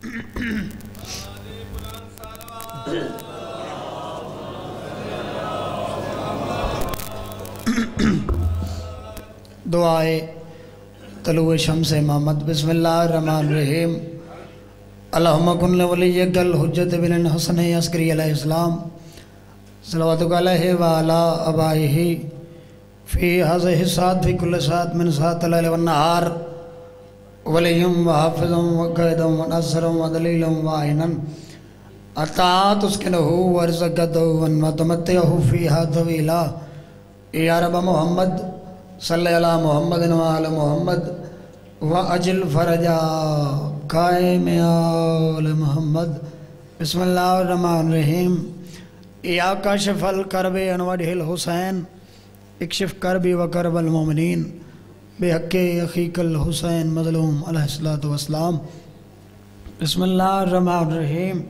دعائے طلوع شمس امامت۔ بسم اللہ الرحمن الرحیم۔ اللہم کن لولیک الحجت بن الحسن عسکری علیہ السلام صلواتک علیہ وعلا آبائہ فی ہذہ الساعۃ فی کل ساعۃ من ساعات اللیل والنہار ولیم وحافظم وقائدم ونصرم ودلیلم وعینن اطاعت اسکنہ ورزقتہ ونمتمتعہ فیہا طویلا۔ یا رب محمد صلی اللہ محمد وآل محمد وعجل فرجا قائم آل محمد۔ بسم اللہ الرحمن الرحیم۔ یا کاشف الکرب عن وجہ الحسین اکشف کربی وکرب المومنین بحق اخیک الحسین مظلوم علیہ السلام۔ بسم اللہ الرحمن الرحیم۔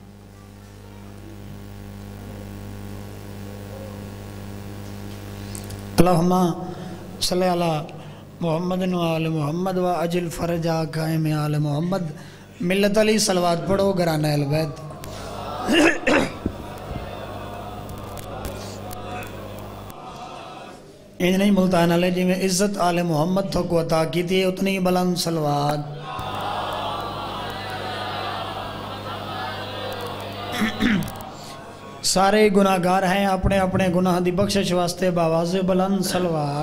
اللہم صلی اللہ محمد وآل محمد وعجل فرجا قائم آل محمد۔ ملت علی صلوات پڑھو گرانہ اہل بیت۔ انج نہیں ملتان علیہ جی میں عزت آل محمد تو کو عطا کی تھی اتنی بلند صلوات۔ سارے گناہگار ہیں اپنے اپنے گناہ دی بخشش واسطے باواز بلند صلوات۔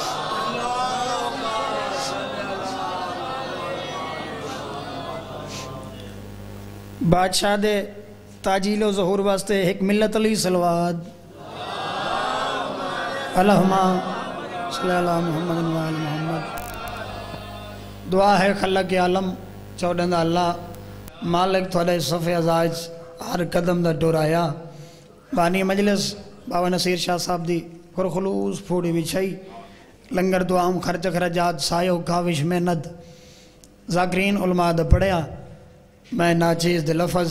بادشاہ دے تاجیل و ظہور واسطے ایک ملت علی صلوات۔ اللہم صلی اللہ محمد وآل محمد۔ دعا ہے خلق عالم چودندہ اللہ مالک تھوڑے صفحہ ازاج ہر قدم دا ڈورایا۔ بانی مجلس بابا نصیر شاہ صاحب دی خلوص پھوڑی بچھائی لنگر دعام خرچ خرجات سایو کاوش محنت ذاکرین علماء دا پڑھیا میں ناچیز دے لفظ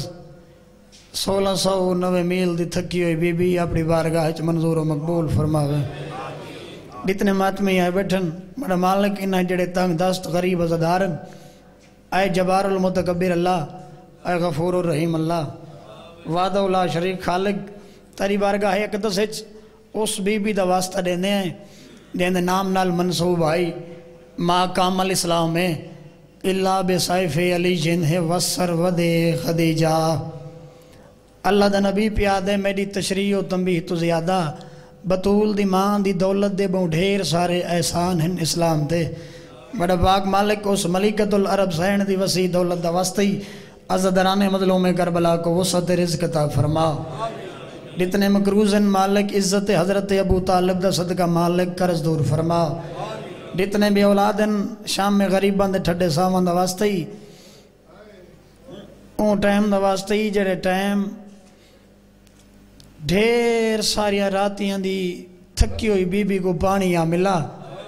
1609 میل دی تھکی ہوئی بی بی اپنی بارگاہ منظور و مقبول فرماوے۔ جتنے ماتمی آئے بیٹھن بڑا مالک انہیں جڑے تنگ دست غریب ازدارن اے جبار المتکبر اللہ اے غفور الرحیم اللہ وعدہ اللہ شریک خالق تاری بارگاہ اقدس اس بی بی دا واسطہ دینے ہیں دینے نام نال منصوب آئی ما کامل اسلام میں اللہ بسائف علی جنہ وسر ود خدیجہ۔ اللہ دا نبی پیادے میری تشریح و تنبیہ تو زیادہ بطول دی ماں دی دولت دے بہت ڈھیر سارے احسان ہیں اسلام تے بڑا باق مالک اس ملکت العرب سین دی وسیع دولت دا واسطی عزدران مظلوم کربلا کو وسعت رزق عطا فرما۔ جتنے مکروزن مالک عزت حضرت ابو طالب دا صدقہ مالک قرض دور فرما۔ جتنے بھی اولادن شام میں غریبان دے ٹھڈے سامان دا واسطی اون ٹائم دا واسطی جڑے ٹائم ڈھیر ساریاں راتیاں دی تھکی ہوئی بی بی کو پانی آ ملا۔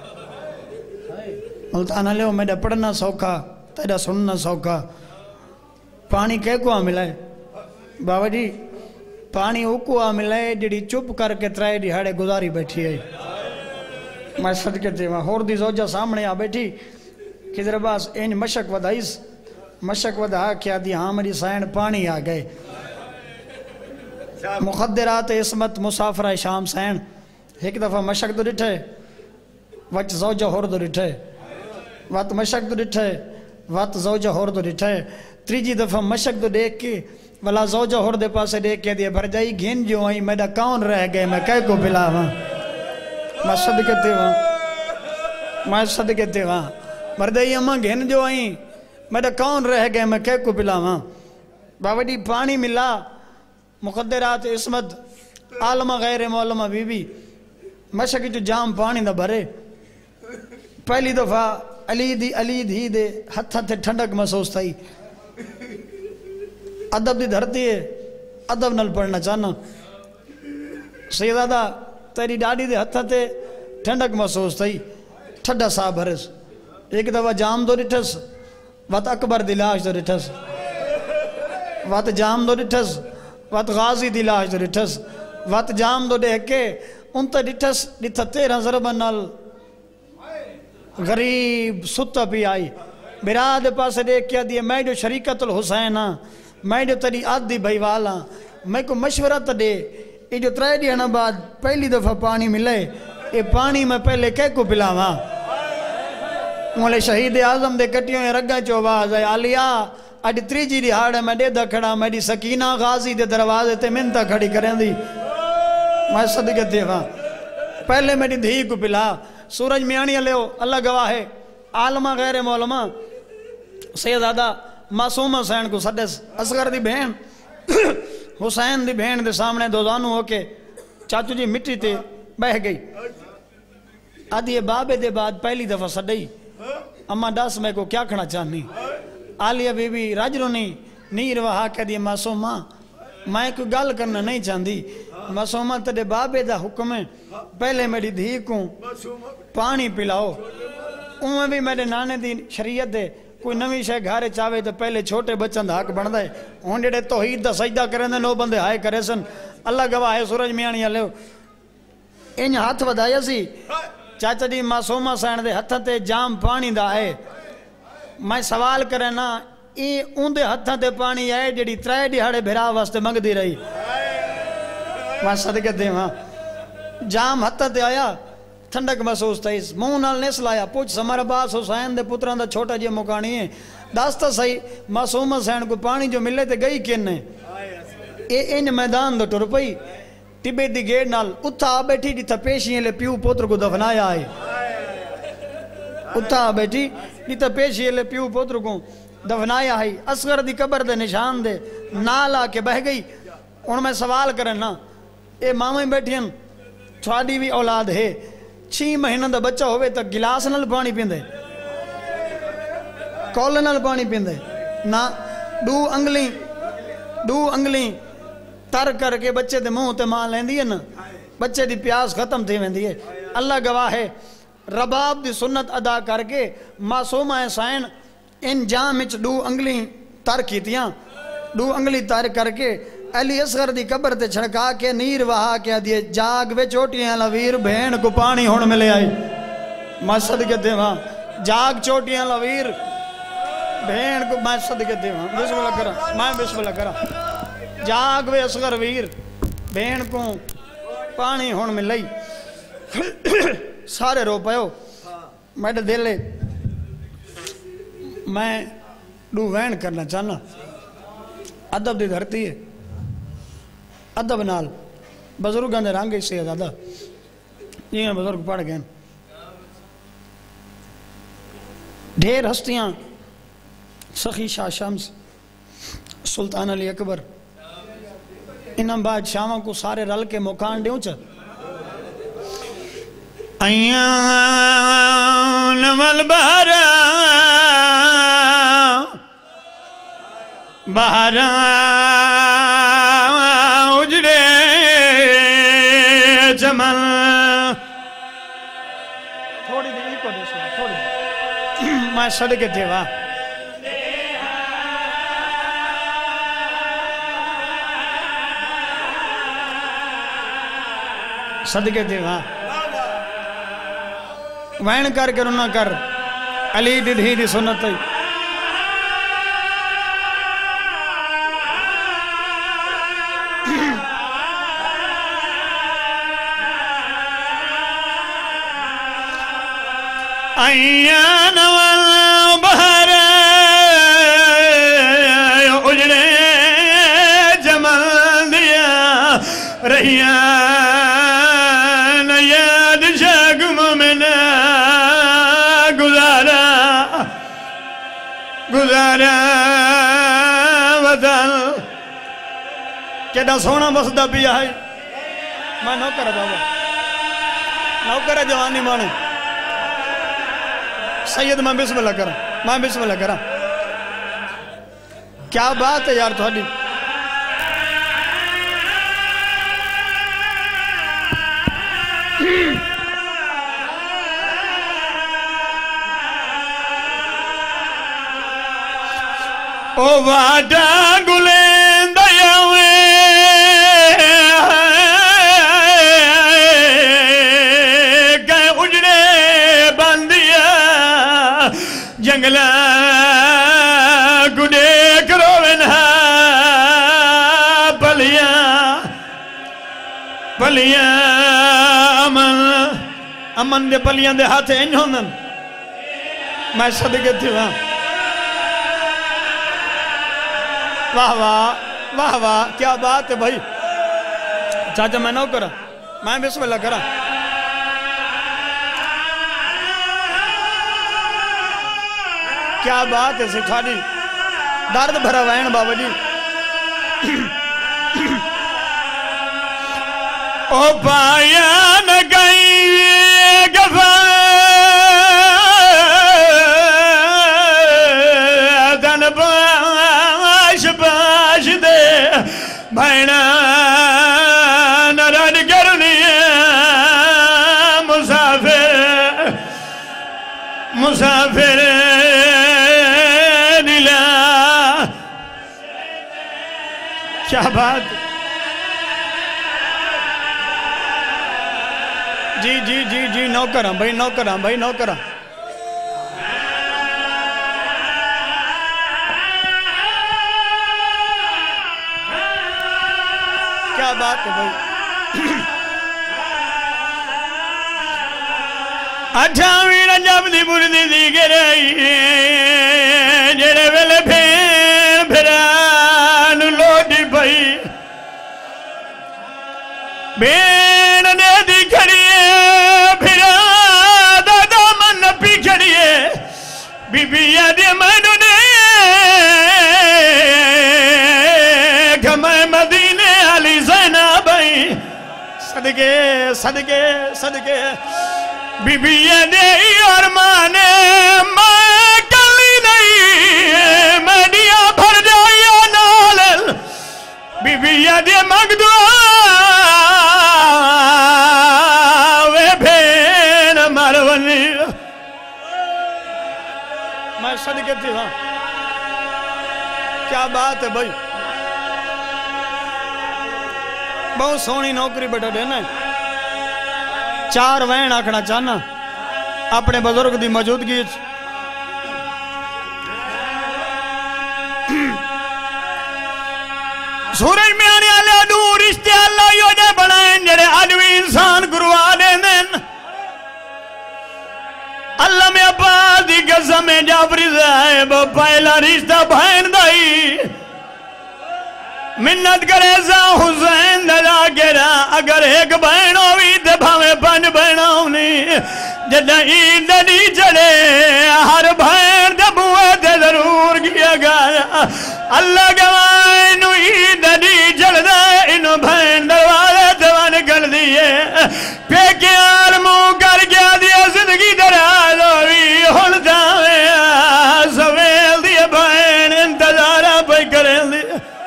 ملتانہ لے میڈا پڑھنا سوکھا تیرا سننا سوکھا پانی کہے کو آ ملا ہے بابا جی پانی او کو آ ملا ہے جڑی چپ کر کے ترائے دیہاڑے گزاری بیٹھی ہے۔ میں صدقے تے وہاں ہور دی زوجہ سامنے آ بیٹھی کدھر باس این مشک ودائیس مشک ودہا کیا دی ہاں میری سائن پانی آ گئے۔ مخدرات اسمت مسافرہ شام سین ایک دفعہ مشک دو ڈٹھے وچ زوجہ ہور دو ڈٹھے وات مشک دو ڈٹھے وات زوجہ ہور دو ڈٹھے تریجی دفعہ مشک دو دیکھ کے ولا زوجہ ہور دے پاسے دیکھ کے دیا بھر جائی گھن جو آئی میڈا کون رہ گئے میں کہہ کو پلا وہاں میں صدقتے وہاں بھر جائی اماں گھن جو آئی میڈا کون رہ گئے میں کہہ کو پلا وہاں بابا جی پانی ملا مقدرات اسمت عالمہ غیر معلمہ بی بی مشک جو جام پانی دا بھرے پہلی دفعہ علی دھی دے ہتھا تے ٹھنڈک محسوس تھائی ادب دی دھرتی ہے ادب نل پڑھنا چاہنا سیدادہ تیری ڈاڑی دے ہتھا تے ٹھنڈک محسوس تھائی ٹھڈا سا بھرس ایک دفعہ جام دو ڈٹھس وات اکبر دی لاش دو ڈٹھس وات جام دو ڈٹھس وات غازی دی لاش دو ڈٹھس وات جام دو دیکھ کے ان تا ڈٹھس ڈٹھا 13 ضربہ نال غریب ستا پی آئی برا دے پاس دیکھ کیا دیئے میں جو شریکت الحسین ہاں میں جو تری آدھی بھائیوال ہاں میں کو مشورہ تا دے یہ جو 3 ڈیاں بعد پہلی دفعہ پانی ملے یہ پانی میں پہلے کہہ کو پلاواں مولے شہید اعظم دے کٹیوں یہ رگا چو آواز ہے آلیا اڈ 3 جی دی ہاڑ ہے میں دے دا کھڑا میری سکینہ غازی دے دروازے تے منتا کھڑی کریں دی میں صدقے دے وہاں پہلے میری دھی کو پلا سورج میانی علیہ اللہ گواہ ہے عالمہ غیر مولمہ سیدادہ معصوم حسین کو سدس اصغر دی بہن حسین دی بہن دے سامنے دوزانو ہو کے چاچو جی مٹی تے بہ گئی آدھی بابے دے بعد پہلی دفعہ سڈئی اما دس میں کو کیا کھڑا چاہنی آلیہ بی بی راجرو نہیں رہا کہہ دی معصومہ میں کوئی گل کرنا نہیں چاہتی معصومہ تیرے بابے دا حکم ہے پہلے میری دھی کو پانی پلاؤ اوہ بھی میرے نانے دی شریعت دے کوئی نوی شے گھارے چاہے تو پہلے چھوٹے بچن دا حق بن دے ہون جڑے توحید دا سجدہ کریں دے نو بندے ہائے کرے سن اللہ گواہ ہے سورج میانی علیہ ان ہاتھ ودایا سی چاچا جی معصومہ سین دے ہتھاں تے جام پانی دا ہے میں سوال کرے نا یہ اون دے ہتھاں تے پانی ہے جڑی 3 دہاڑے بھرا واسطے منگ دی رہی میں صدقے دے وہاں جام ہتھاں تے آیا ٹھنڈک محسوس تھا اس منہ نال نسل آیا پوچھ سمر عباس حسین دے پتران دا چھوٹا جی مکانی ہے داستا صحیح معصوم حسین کو پانی جو ملے تے گئی کن ہے اے ان میدان دا ٹر پئی ٹبے دی گیڑ نال اتھا بیٹھی جتا پیشیاں لے پیو پوتر کو دفنایا آئے اتھا بیٹھی جتا پیشیاں لے پیو پوتر کو دفنایا آئی اصغر دی قبر دے نشان دے نال آ کے بہ گئی ان میں سوال کرن نا اے ماما بیٹھیں تھوڑی بھی اولاد ہے 6 مہینہ دا بچہ ہوئے تا گلاس نال پانی پیندے کول نال پانی پیندے نا 2 انگلیں تر کر کے بچے دے منہ تے ماں لیندی ہے نا بچے دی پیاس ختم تھی ویندی ہے اللہ گواہ ہے رباب دی سنت ادا کر کے معصومہ حسین ان جام وچ 2 انگلیں تر کیتیاں 2 انگلی تر کر کے علی اصغر دی قبر تے چھڑکا کے نیر وہا کے دیے جاگ وے چوٹیاں لویر بہن کو پانی ہون ملے آئی میں صدقے دے وہاں جاگ چوٹیاں لویر بہن کو میں صدقے دے وہاں بسم اللہ کرا میں بسم اللہ کرا جاگ وے اصغر ویر بہن کو پانی ہون ملے سارے رو پہو میڈے دلے میں 2 وین کرنا چاہنا ادب دی دھرتی ہے ادب نال بزرگاں دے رنگ سے زیادہ یہ بزرگ پڑھ گئے ڈھیر ہستیاں سخی شاہ شمس سلطان علی اکبر انہاں بادشاہاں کو سارے رل کے مکان دیوں چا ایان والبہرہ بہرہ اجڑے جمل تھوڑی دیر کو دے سو تھوڑی میں صدقے دے وا صدقے دے وا وین کر کے رونا کر علی دی دھی دی سنت ہے ایان والبہر اجڑے جمال دیا ریان یاد شاک مومنہ گزارا وطن کیڑا سونا بسدہ پیا ہے میں نوکر بابا نوکر جوانی مانے سید میں بسم اللہ کرا کیا بات ہے یار تھوڑی او واڈا گلین دیاوے گئے اجڑے باندیا جنگلہ پلیاں امن دے پلیاں دے ہاتھ انج ہوندن میں صدقے تھی وہاں واہ واہ واہ واہ کیا بات ہے بھائی چاچا میں نہ کرا میں بسم اللہ کرا کیا بات ہے سکھاڑی درد بھرا وین بابا جی او پایا نہ گئی گفا دن باش باش دے بھائنا نہ رڑ کرنی مسافر مسافر دلا کیا بات جی جی جی جی نوکراں بھائی نوکراں بھائی نوکراں کیا بات ہے بھائی اٹھاویں رجب دی بردی دی گرائی جڑے ویلے پھین پھران لوٹی پئی بین نے دی کھڑیے پھرا دادا من پی کھڑیے بی بی یادی منو نے گھمائے مدینے علی زینب صدقے صدقے صدقے بی بی یادی ارمانے میں کلی نہیں میں دیا بھر جائیا نالل بی بی یادی مگدعا میں صدقے تھی ہاں کیا بات ہے بھائی بہت سونی نوکری بیٹھا دینا ہے چار وین آکھنا چاہنا اپنے بزرگ دی موجودگی سورج میں آنے والے دور رشتے اللہ یو جے بنائیں جڑے آدمی انسان گروا دیں دن اللہ میں عباس دی قسم جعفری صاحب پہلا رشتہ بہن دائی منت کرے سا حسین دلا گرا اگر ایک بہن ہوئی تے بھاویں پنج بہن ہونی جدہ عید نہیں چڑے ہر بہن تے بوئے تے ضرور کیا گیا اللہ گواہ انہوں عید نہیں چڑ دے انہوں بہن دروازے تے ون کر دیئے پیکے آرمو کر گیا دیا زندگی دراز ہوئی ہلتا میں سویل دیئے بہن انتظارہ پہ کریں دی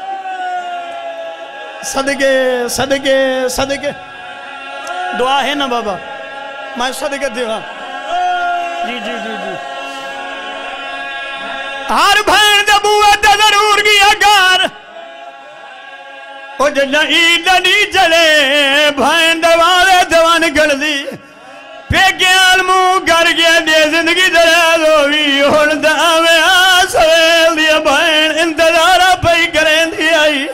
صدقے صدقے صدقے دعا ہے نا بابا میں صدقے دیوا جی جی جی جی ہر بہن دبوت ضرور گیا گار او جنہ عید نہیں چلے بہن دوارے دوان کر دی پیکے آلمو کر گیا دے زندگی دراز ہوئی ہلتا میں سویل دیا بہن انتظارہ پہ کریں دی آئی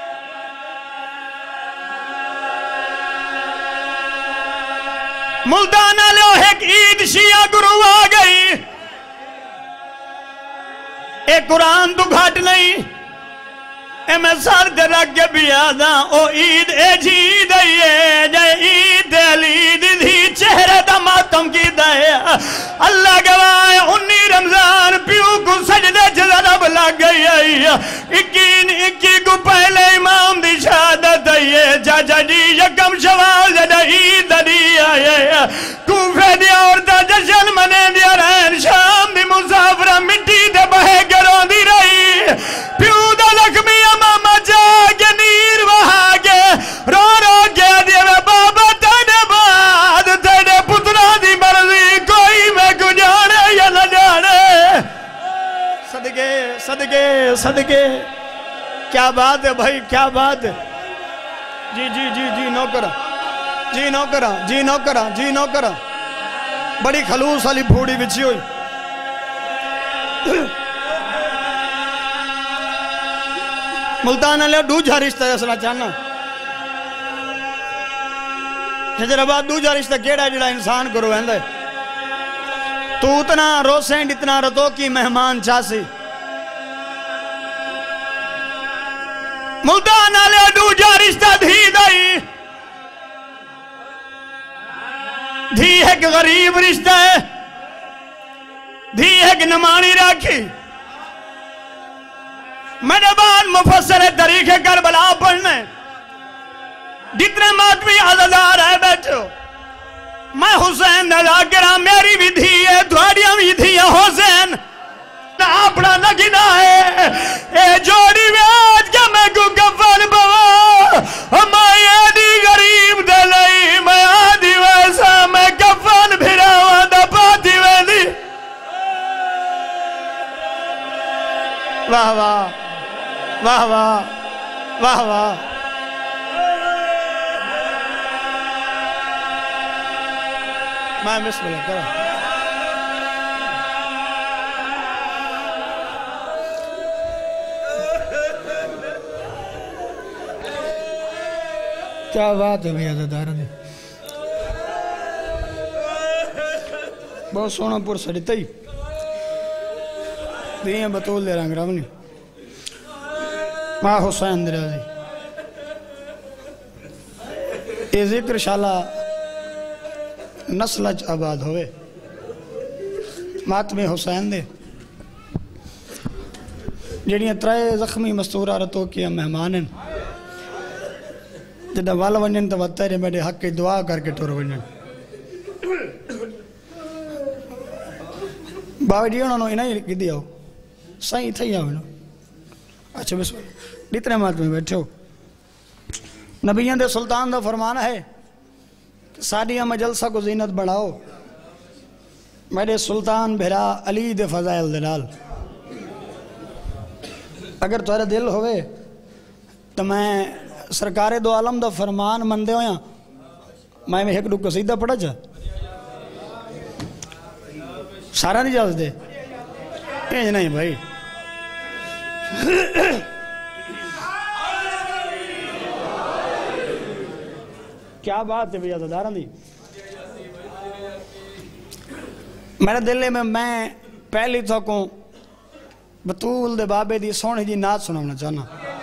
ملتانہ لو ایک عید شیعہ گروہ آ گئی ایک قرآن تو گھٹ نہیں اے میں سر دے رکھ کے بھی آدھا او عید اے جید ہے جائے عید علی دی چہرے دا ماتم کی دائے اللہ گواہ 19 رمضان پیو کو سجدے جذرب لگ گئی ہے 21 کو پہلے امام دی شہادت ہے چاچا جی یکم شوال جدہ عید دی آئے کوفے دی عورتہ جشن منے دیا رہن شام دی مسافرہ مٹی دے بہے گروں دی رہی پیو دا لکھمی ماما جاگے نیر وہاں گے رو رو گے دیے میں بابا تینے بعد تینے پترہ دی مرضی کوئی میں کو جانے یا نہ جانے صدقے صدقے صدقے کیا بات ہے بھائی کیا بات ہے جی جی جی جی نوکرہ جی نوکرہ جی نوکرہ جی نوکرہ بڑی خلوص والی پھوڑی بچھی ہوئی ملتانہ لے دو جھا رشتہ جسنا چاہنا تجربہ دوجا رشتہ کیڑا جڑا انسان کو رویندہ ہے تو اتنا روسین اتنا رتو کی مہمان چاسی ملتان آلے دوجا رشتہ دھی دائی دھی ایک غریب رشتہ ہے دھی ایک نمانی راکھی میرے بعد مفسر طریق کربلا پڑھنے جتنے ماتمی عزدار ہے بیٹھو میں حسین نلا کرا میری بھی دھی ہے دوڑیاں بھی دھی ہے حسین اپنا نگنا ہے اے جوڑی ویج کے میں کو کفن بوا میں آدھی غریب دلائی میں آدھی ویسا میں کفن بھراوا دا پاتی ویلی واہ واہ واہ واہ واہ واہ میں بسم اللہ کرا کیا بات ہے بھئی عزدار نے بہت سونا پور سڑیتا ہی دیئے بطول دے رنگ رامنی ماں حسین درازی یہ ذکر شالا نسلج آباد ہوئے ماتم حسین دے جڑیاں ترائے زخمی مستورہ رتو کیا مہمانن جدہ والا ونجن تو وطیرے میرے حق کی دعا کر کے ٹور ونجن باوی جی انہوں نے انہیں کی دیا ہو صحیح تھا ہی آوے اچھا بس اتنے مات میں بیٹھے ہو نبیان دے سلطان دا فرمانا ہے کہ ساڑیاں مجلسہ کو زینت بڑھاؤ میرے سلطان بھرا علی دے فضائل دلال اگر تمہارا دل ہوئے تو میں سرکار دو عالم دا فرمان مندے ہویا میں ایک دو قصیدہ پڑھا جا سارا نہیں جاز دے یہ نہیں بھائی کیا بات ہے بھئی عزداران دی میرے دلے میں پہلی تو کو بطول دے بابے دی سونے دی نات سناونا چاہنا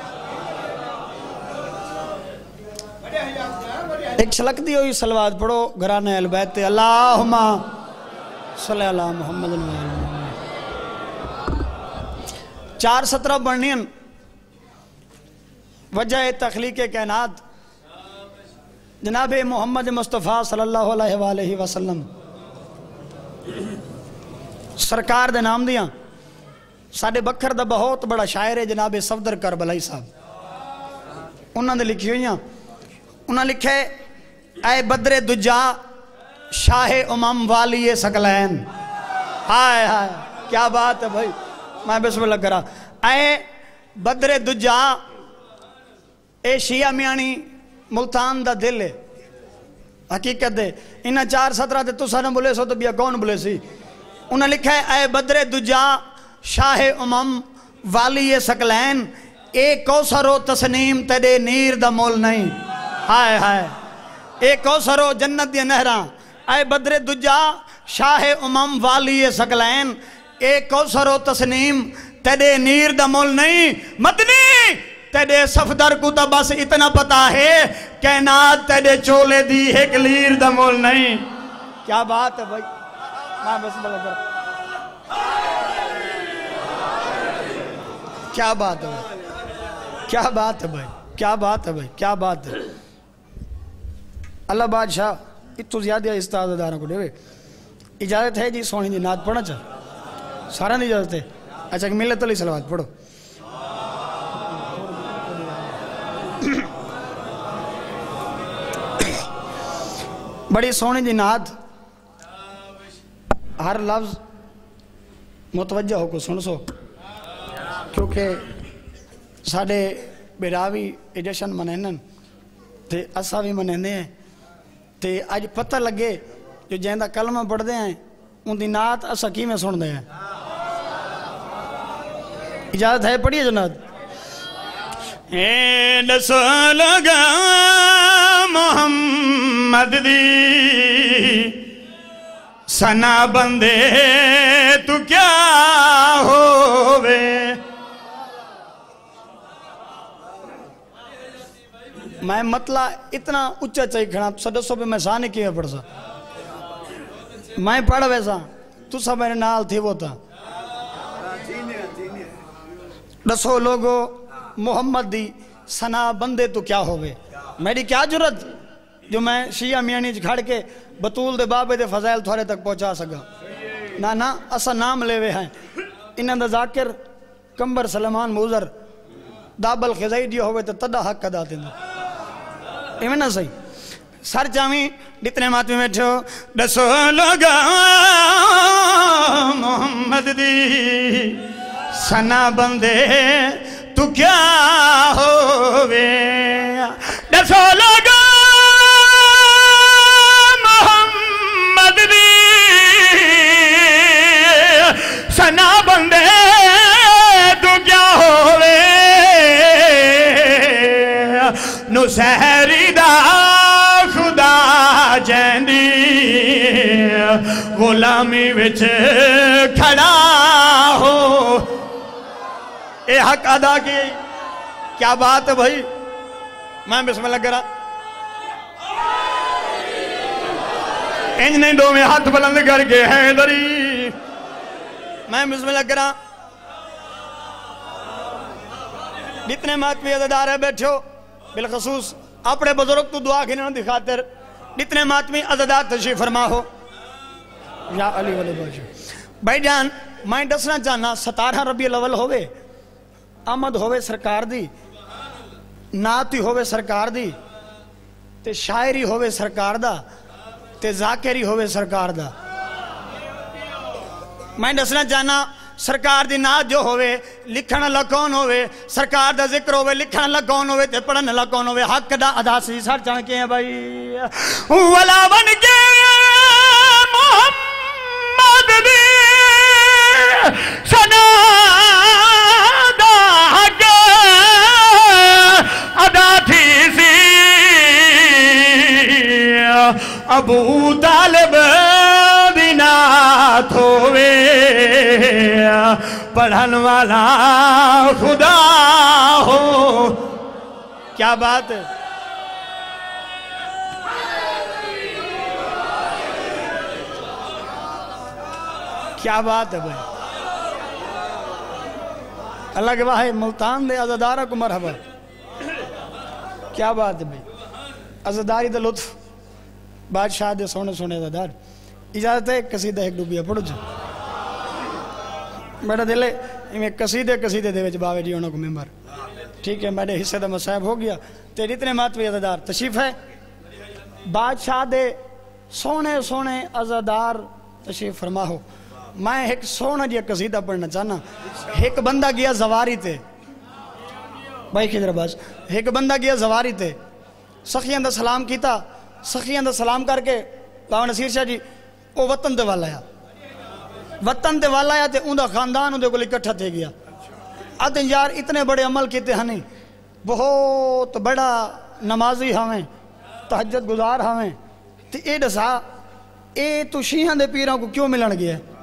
ایک شلک دی ہوئی سلوات پڑھو گھرانے اہل بیت اللہم صلی اللہ محمد چار سترہ بڑھنین وجہ تخلیق کائنات جناب محمد مصطفیٰ صلی اللہ علیہ وآلہ وسلم سرکار دے نام دیاں ساڑھے بکھر دا بہت بڑا شاعر ہے جناب صفدر کربلائی صاحب انہوں نے لکھی ہوئیاں انہوں نے لکھے اے بدر دجا شاہ امم والی سکلین ہائے ہائے کیا بات ہے بھائی میں بسم اللہ کرا اے بدر دجا اے شیعہ میانی ملتان دا دل ہے حقیقت ہے انہاں چار سترہ دے تو سارا بولے سو تو بیا کون بولے سی انہاں لکھا ہے اے بدر دجا شاہ امم والی سکلین اے کوثر و تسنیم تیرے نیر دا مول نہیں ہائے ہائے اے کوثر و جنت دی نہران اے بدر دجا شاہ امم والی سکلین اے کوثر و تسنیم تیرے نیر دا مول نہیں مدنی تیرے صفدر کو تا بس اتنا پتا ہے کائنات تیرے چولے دی ایک لیر دا مول نہیں کیا بات ہے بھائی میں بس بلا کر کیا بات ہے بھائی کیا بات ہے بھائی کیا بات ہے بھائی کیا بات ہے اللہ بادشاہ اتو زیادہ استاد داروں کو دے اجازت ہے جی سونی دی نات پڑھنا چاہ سارا نہیں اجازت ہے اچھا کہ ملت علیہ صلوات پڑھو بڑی سونی دی نات ہر لفظ متوجہ ہو کو سن سو کیونکہ ساڑھے بیراوی جشن منینن تے اسا بھی منینے ہیں تے آج پتہ لگے جو جہندہ کلمہ پڑھ دے ہیں ان دی نات اسا کی میں سن دے ہیں اجازت ہے پڑھئے جنات دسو لگا محمد دی سنا بندے تو کیا ہووے میں مطلع اتنا اچھا چاہی کھڑا سڈو سو پہ میں سانے کیوں پڑھ سا میں پڑھ ویسا تو سب میرے نال تھی وہ تھا دسو لوگو محمد دی سنا بندے تو کیا ہوئے میری کیا جرت جو میں شیعہ میانی کھڑ کے بطول دے بابے دے فضائل تھوڑے تک پہنچا سکا نا اسا نام لے ہوئے ہیں انہاں دا ذاکر کمبر سلمان موزر دابل خزائی دیو ہوئے تو تدہ حق ادا دینا ایمیں نا صحیح سر چاہمیں ڈتنے ماتویں بیٹھو دسو لوگا محمد دی سنا بندے تو کیا ہووے دسو لوگا محمد دی سنا بندے تو کیا ہووے نو سہری دا خدا جیندی غلامی وچ کھڑا ہو اے حق ادا کی کیا بات ہے بھائی میں بسم اللہ کرا انج نہیں دو میں ہاتھ بلند کر کے حیدری میں بسم اللہ کرا جتنے ماتمی عزدار ہے بیٹھو بالخصوص اپنے بزرگ تو دعا گھنوں دی خاطر جتنے ماتمی عزدار تشریف فرما ہو یا علی ولی باشو بھائی جان میں دسنا چاہنا 17 ربیع الاول ہوئے آمد ہوئے سرکار دی ناتی ہوئے سرکار دی تے شاعری ہوئے سرکار دا تے ذاکری ہوئے سرکار دا میں دسنا چاہنا سرکار دی نات جو ہوئے لکھن اللہ کون ہوئے سرکار دا ذکر ہوئے لکھن اللہ کون ہوئے تے پڑھن اللہ کون ہوئے حق دا ادا سی سر چاہنے کے ہیں بھائی ولا بن کے محمد دی سنا دا حق ادا تھی سی ابو طالب دینات ہوئے پڑھن والا خدا ہو کیا بات ہے کیا بات ہے بھائی اللہ کے بھائی ملتان دے عزدارہ کو مرحبا کیا بات ہے بھائی عزداری دا لطف بادشاہ دے سونے سونے عزدار اجازت ہے قصیدہ ایک ڈوبیا پڑھو جو میرا دل ہے میں قصیدے دے وچ باوے جی انہوں کو ممبر ٹھیک ہے میرے حصے دا مصائب ہو گیا تیری اتنے ماتوی عزدار تشریف ہے بادشاہ دے سونے سونے عزدار تشریف فرما ہو میں ایک سونا جی قصیدہ پڑھنا چاہنا ایک بندہ گیا زواری تے بھائی کدھر باز ایک بندہ گیا زواری تے سخیان دا سلام کیتا سخیان دا سلام کر کے باو نصیر شاہ جی وہ وطن دے والا آیا تے اندھا خاندان اندھے کو اکٹھا تھے گیا آدھیں یار اتنے بڑے عمل کیتے ہنیں بہت بڑا نمازی ہمیں تہجد گزار ہمیں تے اے دسا اے تو شیہاں دے پیروں کو کیوں ملن گیا ہے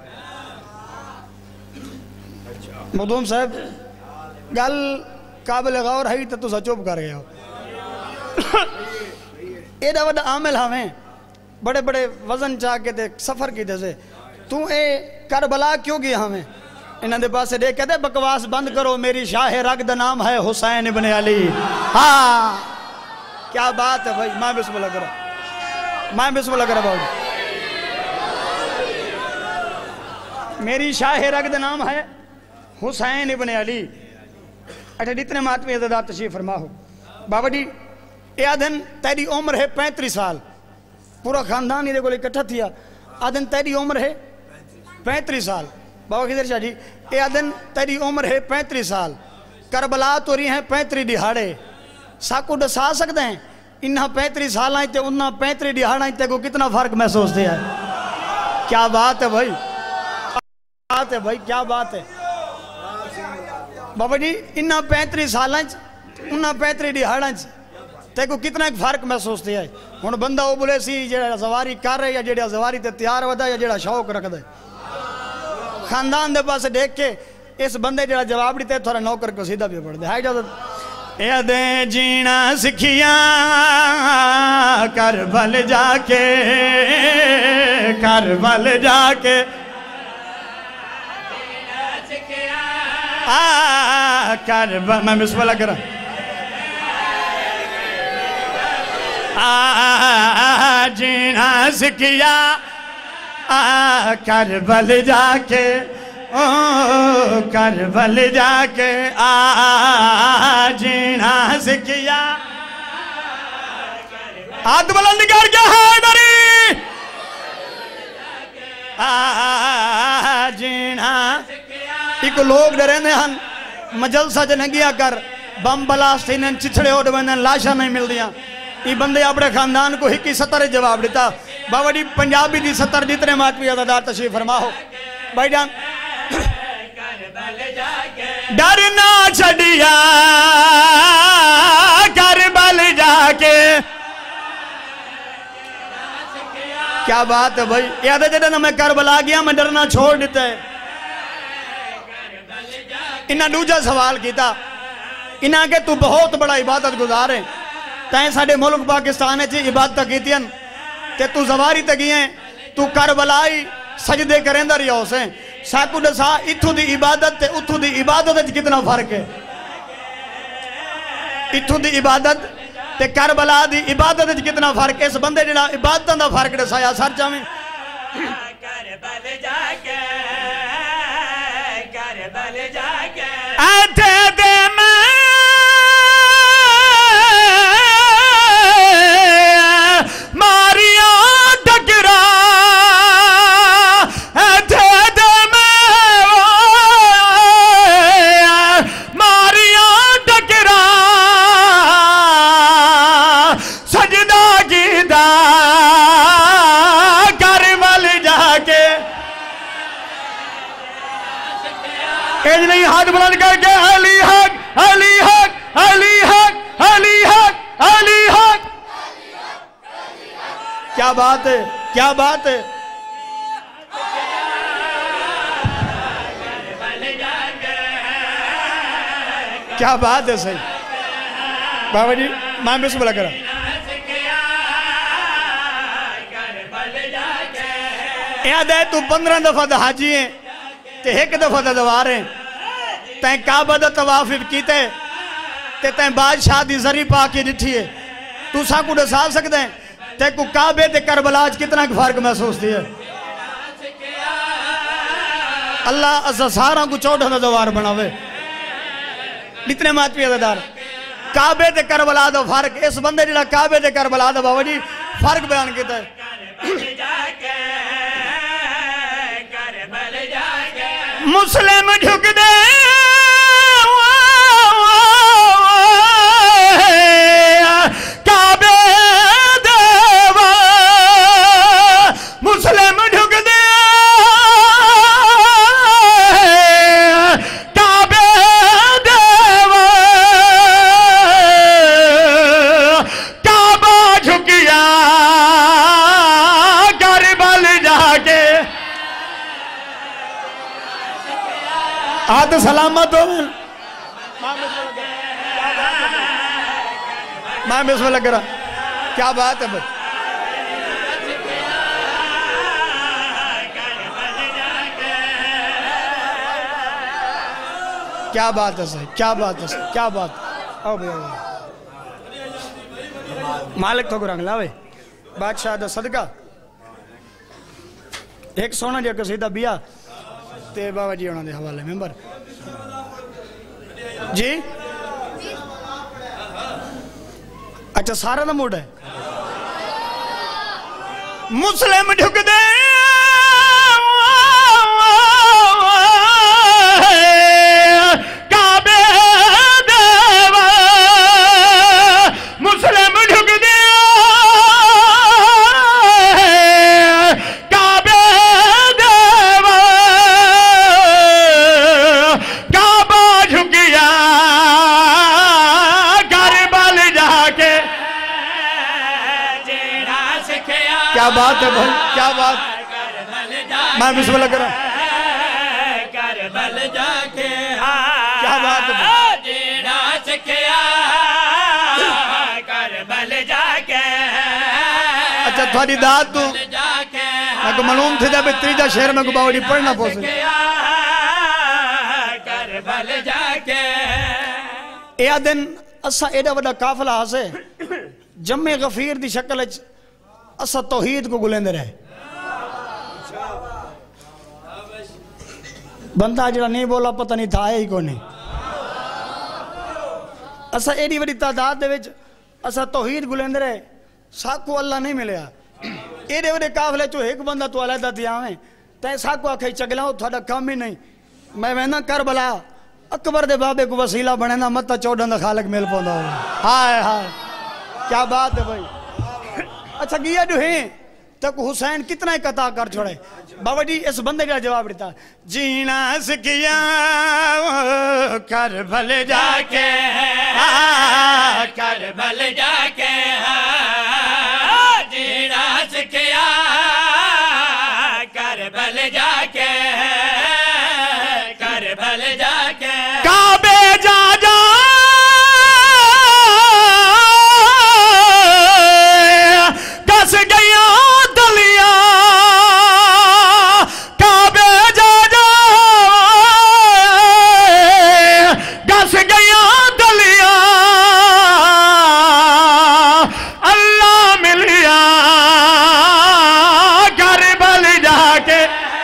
مدوم صاحب گل قابل غور ہے تو سچوب کر گیا ہو اے دا وڈا عامل ہمیں بڑے بڑے وزن چاہ کے تے سفر کی دے تو اے کربلا کیوں گیا ہمیں انہاں دے پاسے دے کہتے بکواس بند کرو میری شاہ رگ دا نام ہے حسین ابن علی ہاں کیا بات ہے بھائی میں بسم اللہ کرا باؤ میری شاہ رگ دا نام ہے حسین ابن علی اٹھا جتنے ماتمی عزدار تشریف فرما ہو بابا جی اے آدھن تیری عمر ہے 35 سال پورا خاندان ہی دے کو اکٹھا تھیا آدھن تیری عمر ہے 35 سال بابا کدھر شاہ جی اے آدھن تیری عمر ہے 35 سال کربلا تو رہی ہیں 35 دہاڑے ساکو دسا سکتے ہیں انہاں 35 سال آئیں تے انہاں 35 دہاڑ آئیں تے کو کتنا فرق محسوس دیا ہے کیا بات ہے بھائی کیا بات ہے بابا جی انہاں 35 سال آئیں انہاں 35 دہاڑ آئیں تے کو کتنا ایک فرق محسوس تھیا ہے ہن بندہ وہ بولے سی جڑا زواری کر رہے یا جڑا زواری تے تیار ودا یا جڑا شوق رکھدا ہے خاندان دے پاس دیکھ کے اس بندے جڑا جواب دیتے تھوڑا نوکر کو سیدھا بھی پڑھ دے ہے اجازت یادیں جینا سکھیاں کربل جا کے کربل میں بسم اللہ کرا جینا سکھیا کربل جا کے کربل جا کے جینا سکھیا ہاتھ بلند کر کے حیدری جینا ایک لوگ ڈرینے ہن مجلسہ جنگیا کر بم بلاسٹ انہیں چچھڑے ہو ڈوینے لاشا نہیں مل دیا یہ بندے اپنے خاندان کو ہکی 70 جواب دیتا بابا جی پنجابی دی 70 جتنے ماتوی عددار تشریف فرما ہو بھائی جان ڈرنا چھڑیا کربل جا کے کیا بات ہے بھائی یاد ہے جڑا میں کربلا گیا میں ڈرنا چھوڑ دیتا ہے انہاں دوجا سوال کیتا انہاں کہ تو بہت بڑا عبادت گزار ہے تائیں ساڑھے ملک پاکستان ہے عبادت کیتی ہیں کہ تو زواری تگی ہیں تو کربلائی سجدے کریں در یا حسین ساکو دسا اتھو دی عبادت تے اتھو دی عبادت کتنا فرق ہے اتھو دی عبادت تے کربلا دی عبادت کتنا فرق ہے اس بندے جڑا عبادتاں دا فرق دسا یا سر چاہیں کربل جا کے ایتھے دے میں نہیں ہاتھ بلند کر کے علی حق علی حق علی حق علی حق علی حق کیا بات ہے کیا بات ہے کیا بات ہے صحیح بابا جی میں بسم اللہ کرا یاد ہے تو 15 دفعہ دا حاجی ہیں تے ایک دفعہ دا دوار ہیں تین کعبہ دا توافف کیتے تے تین بادشاہ دی زری پاکی ڈٹھی ہے تو سا کو دسا سکتے ہیں تے کو کعبے تے کربلاج کتنا فرق محسوس دی ہے اللہ عزا سارا کو 14 دوار بناوے اتنے ماتوی عددار کعبے تے کربلا دا فرق اس بندے جڑا کعبے تے کربلا دا بابا جی فرق بیان کیتا ہے مسلم جھک دے کعبے دیوا مسلم جھک دے کعبے دیوا کعبہ جھکیا کربل جا کے آدھ سلامت ہو میں بسم اللہ کرا کیا بات ہے بھائی کیا بات ہے صحیح کیا بات ہے صحیح کیا بات آؤ بھائی مالک تو گرانگ لاوے بادشاہ دا صدقہ ایک سونا جا قصیدہ بیا تے بابا جی ہونا دے حوالے ممبر جی اچھا سارا دا موڈ ہے مسلم ڈھک دے کعبے دیوا مسلم ڈھک دے کعبے دیوا کعبہ جھکیا کربل جا کے کیا بات ہے بھائی کیا بات میں بسم اللہ کروں کربل جا کے کیا بات ہے جینا سکھیا کربل جا کے اچھا تھوڑی داد تو جا کے میں کو معلوم تھے جب تیجا شہر میں کو باوڑی پڑھنا پوسے کربل جا کے اے دن اسا ایڈا وڈا قافلہ ہاسے جمع غفیر دی شکل اسا توحید کو گلندے رہے بندہ جڑا نہیں بولا پتہ نہیں تھا ہی کو نہیں اسا ایڈی وڈی تعداد دے وچ اسا توحید گلندے رہے ساکو اللہ نہیں ملیا ایڈے وڈے قافلے چو ایک بندہ تو علیحدہ دیا ہمیں تے ساکو آکھے چگلاؤ تھوڑا کام ہی نہیں میں وینا کربلا اکبر دے بابے کو وسیلہ بنینا مت چوڑن دا خالق مل پوندا ہو ہائے ہائے کیا بات ہے بھائی اچھا گیا جو ہیں تک حسین کتنا ایک عطا کر چھوڑے بابا جی اس بندے کا جواب دیتا جینا سکھیا کربل جا کے کربل جا کے جینا سکھیا کربل جا کے کربل جا کے کعبے جا جا کس گیا دلیاں کعبے جا جا کس گیا دلیاں اللہ ملیا کربل جا کے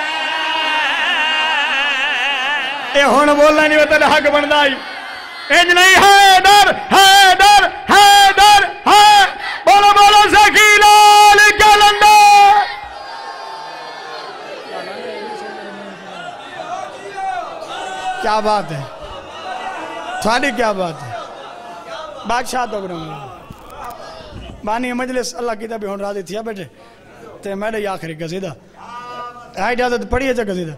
اے ہون بولنا نہیں ہوتا حق بندہ ہی انج نہیں حیدر حیدر حیدر ہے بولو بولو سکی لال کلندر کیا بات ہے تھوڑی کیا بات ہے بادشاہ تو گرم بانی مجلس اللہ کی طرح بھی ہون راضی تھیا بیٹھے تے میرے آخری قصیدہ ہے اجازت پڑھی ہے قصیدہ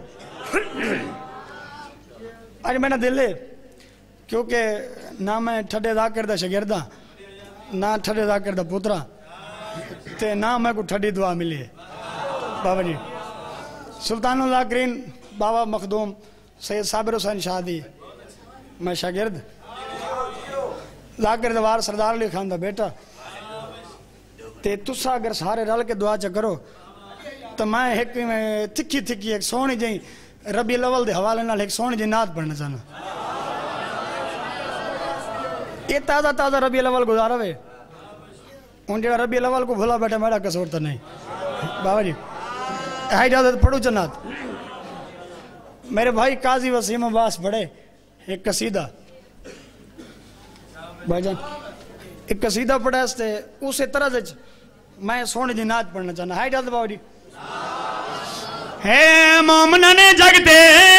آج میں نے دل ہے کیونکہ نہ میں ٹھڈے ذاکر دا شگردہ نہ ٹھڈے ذاکر دا پترہ تے نہ میں کو ٹھڈی دعا ملی ہے بابا جی سلطان الذاکرین بابا مخدوم سید صابر حسین شادی میں شاگرد ذاکر دوار سردار علی خان دا بیٹا تے تسا اگر سارے رل کے دعا چا کرو تو میں ایک تھکی تھکی ایک سونی جائیں ربی الاول دے حوالے نال ایک سونی جی نعت پڑھنا چاہنا یہ تازہ تازہ ربی الاول گزارا ہوئے ان جگہ ربی الاول کو بھولا بیٹھا میرا قصور تو نہیں بابا جی ہے اجازت پڑھو چنات میرے بھائی قاضی وسیم عباس پڑھے ایک قصیدہ بھائی جان ایک قصیدہ پڑھا اسے طرح سے میں سونے جی نعت پڑھنا چاہنا ہے اجازت بابا جی ہے مومنہ نے جگتے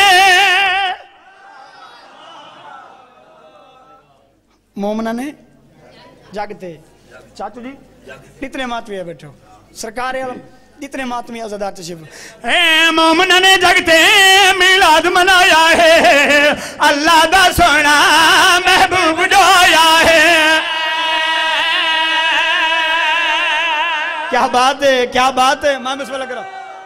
مومنہ نے جاگتے چاچو جی اتنے ماتوی ہے بیٹھو سرکار عالم اتنے ماتوی عزدار تشریف اے مومنہ نے جگتے میلاد منایا ہے اللہ دا سونا محبوب ڈویا ہے کیا بات ہے کیا بات ہے میں بسم اللہ کرو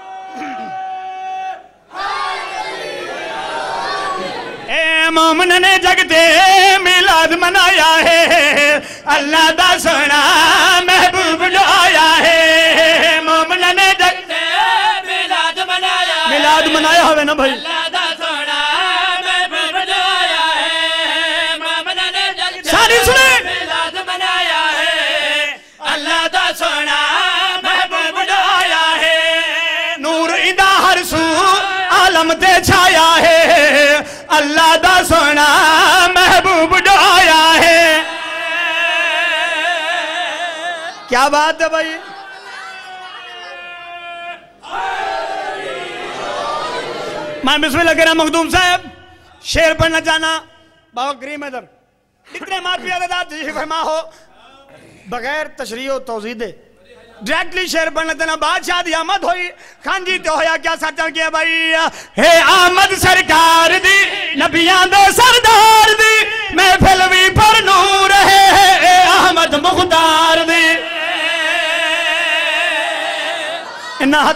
اے مومنہ نے جگتے میلاد منایا ہے اللہ دا سونا محبوب ڈویا ہے مومنہ نے جگتے میلاد منایا میلاد منایا ہوئے نا بھائی اللہ دا سونا محبوب ڈویا ہے مومنہ نے جگتے ساری سنیں میلاد منایا ہے اللہ دا سونا محبوب ڈویا ہے نور ادا ہر سو عالم تے چھایا ہے اللہ دا سونا محبوب ڈویا ہے کیا بات ہے بھائی میں بسم اللہ کرام مخدوم صاحب شعر پڑھنا چاہنا بابا کریم ادھر اتنے مات پیادہ تشریف فرما ہو بغیر تشریح و توضیح دے ڈائریکٹلی شعر پڑھنا چاہنا بادشاہ دی آمد ہوئی خان جی تو ہویا کیا سچا کیا بھائی ہے آمد سرکار دی نبیان دے سردار دی محفل بھی پر نور ہے احمد مختار دی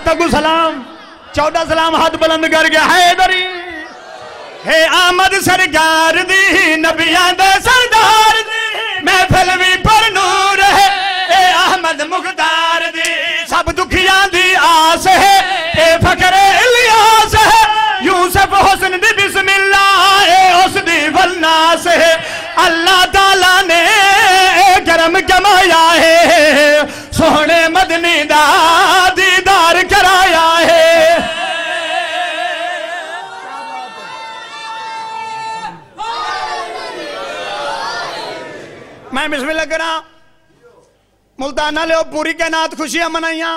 تک سلام 14 سلام ہاتھ بلند کر کے حیدری ہے آمد سرکار دی نبیان دے سردار دی محفل بھی پر نور ہے اے احمد مختار دی سب دکھیان دی آس ہے اے فکر الیاس ہے یوسف حسن دی بسم اللہ اے اس دی والناس ہے اللہ تعالیٰ نے کرم کمایا ہے سونے مدنی دا دیدار کرایا ہے میں بسم اللہ کرا ملتانہ لے پوری کائنات خوشیاں منائیاں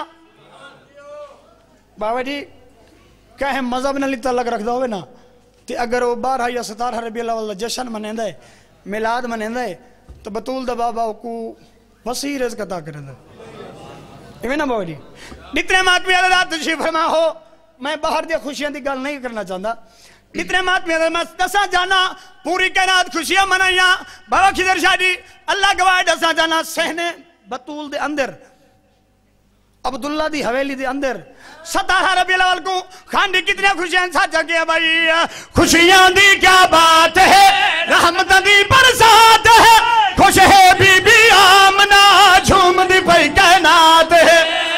بابا جی کہیں مذہب نہ لیتا لگ رکھ دو ہوئے نا کہ اگر وہ 12 یا 17 ربیع الاول جشن منیندہ ہے میلاد منیندہ ہے تو بطول دا بابا کو وسیع رزق عطا کرندہ ہے نا بابا جی جتنے ماتمی عدد تشریف فرما ہو میں باہر دیا خوشیاں دی گل نہیں کرنا چاہتا جتنے ماتمی عدد میں دسا جانا پوری کائنات خوشیاں منائیاں بابا خضر شاہ جی اللہ گواہ دسا جانا سہنے بطول دے اندر عبداللہ دی حویلی دے اندر 17 ربیع الاول کو خان دی کتنے خوشیاں ساتھ کیا بھائی خوشیاں دی کیا بات ہے رحمت دی برسات ہے خوش ہے بی بی آمنہ جھوم دی پئی کائنات ہے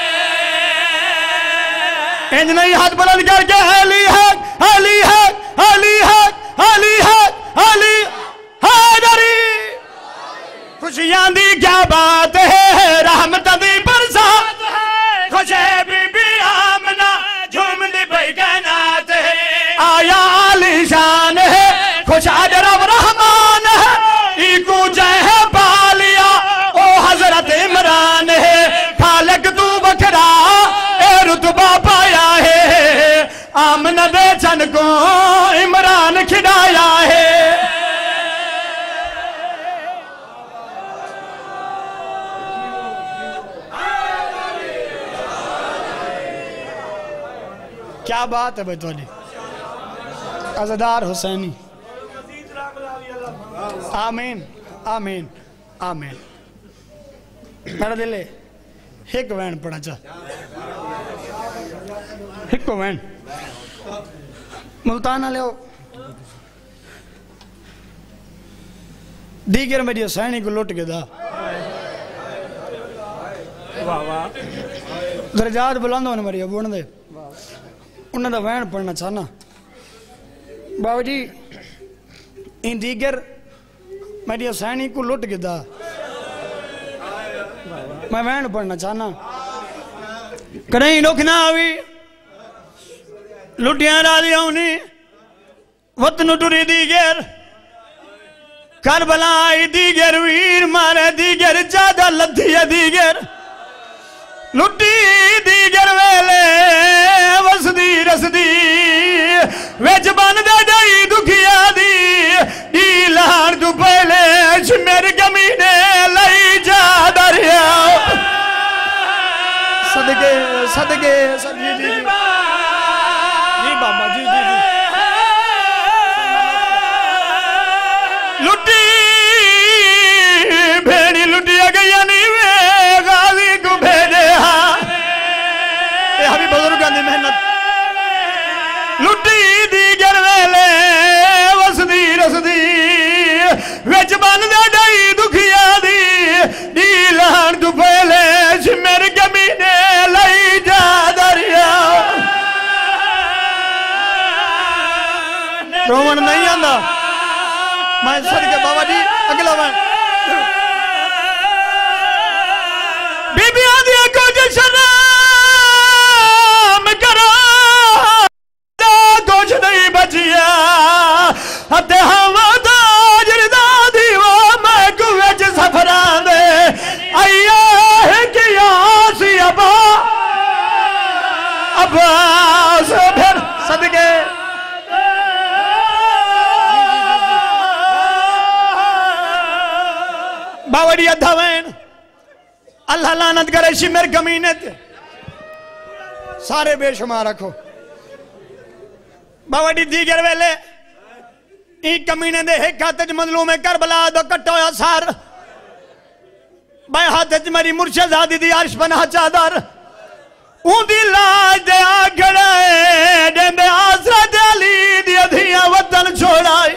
انج نہیں ہاتھ بلند کر کے علی حق علی حق علی حق علی حق علی حیدری خوشیاں دی کیا بات ہے رحمت دی برسات ہے خوش ہے بی بی آمنہ جھوم دی پئی کائنات ہے آیا علی شان ہے خوش عجرب رحمان ہے ایکو جہ پالیا او حضرت عمران ہے خالق تو بکھرا اے رتبہ پایا ہے آمنہ دے چن کو عمران کھڑایا ہے کیا بات ہے بیت والی عزدار حسینی آمین آمین آمین میرا دل ہے ایک وین پڑھا چاہ ایک وین ملتانہ لے ہو دیگر میری حسینی کو لوٹ کے دا درجات بلند ہونے میری ابو دے انہوں نے وین پڑھنا چاہنا بابا جی ان دیگر میری حسینی کو لٹ گدا میں وین پڑھنا چاہنا کریں لکھنا آوی لٹیاں راضی ہونی وطن ٹوری دیگر کربلا آئی دیگر ویر مارے دیگر جادہ لدھی ہے دیگر لٹی دیگر ویلے وسدی رسدی ویچ بان دے ڈائی دکھیا دی ایلان تو پہلے شمیر کمینے لئی جا دریا صدقے صدقے صدقے جی بابا جی لٹی بھیڑی لٹیا گیا نہیں وے غازی کو بھیجے ہاں اے ہمیں بزرگان دی محنت لٹی دیگر ویلے وسدی رسدی ویچ بان دے ڈائی دکھیا دی دیلان تو پہلے شمیر کمینے لئی جا دریا رومن نہیں آندہ میں صدقے بابا جی اگلا میں بی بی آدھیا کو جشن میں کرا کچھ نہیں بچیا ہتے ہوا داجر دادی وہ میں کوچ سفران دے آئیے ہے کہ آسی عباس پھر صدقے باوڑی ادھوین اللہ لعنت کرے شمر کمینت سارے بے شمار رکھو باوڑی دیگر ویلے ایک کمینے دے ایک ہاتھ مظلوم کربلا دو کٹو یا سار بائیں ہاتھ میری مرشد زادی دی عرش پناہ چادر اون دی لاج دے آگڑے دے حضرت علی دی ادھیاں وطن چھوڑائے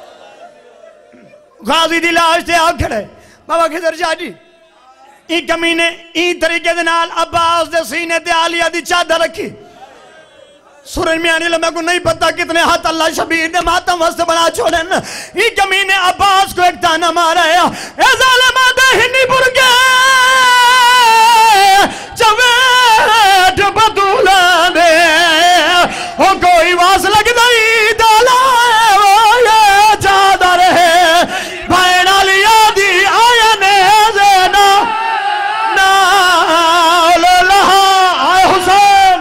غازی دی لاج دے آگڑے بابا کدھر جا جی این کمینے این طریقے دے نال عباس دے سینے تے عالیہ دی چادر رکھی سورج میں آنے لگا کو نہیں پتا کتنے ہاتھ اللہ شبیر نے ماتم وسط بنا چھوڑن این کمینے عباس کو ایک تانا مارا ہے اے ظالمہ دے ہنی برگے چویٹ بدولا دے او کوئی واس لگ دائی دالا یہ چادر ہے بھائن علیہ دی آیا نیزینا نال لہا آئے حسین